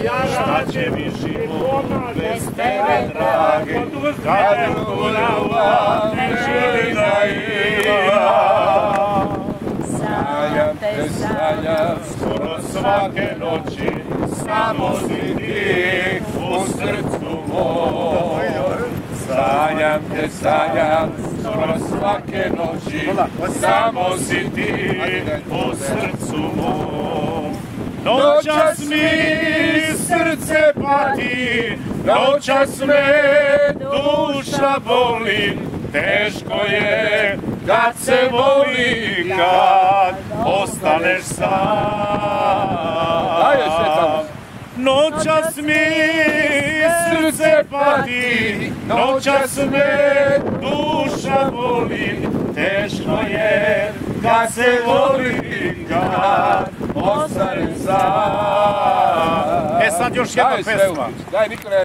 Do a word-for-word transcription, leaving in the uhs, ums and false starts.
šta će mi život bez tebe, drage, kad ljubav ne želi da ima. Sanjam te, sanjam skoro svake noći, samo si ti u srcu mom. Sanjam te, sanjam skoro svake noći, samo si ti u srcu mom. Noćas mi srce pati, noćas me duša boli, teško je kad se voli, kad ostaneš sam. Noćas mi srce pati, noćas me duša boli, teško je kad se voli, kad ostaneš sam. E sad još jedna pesma.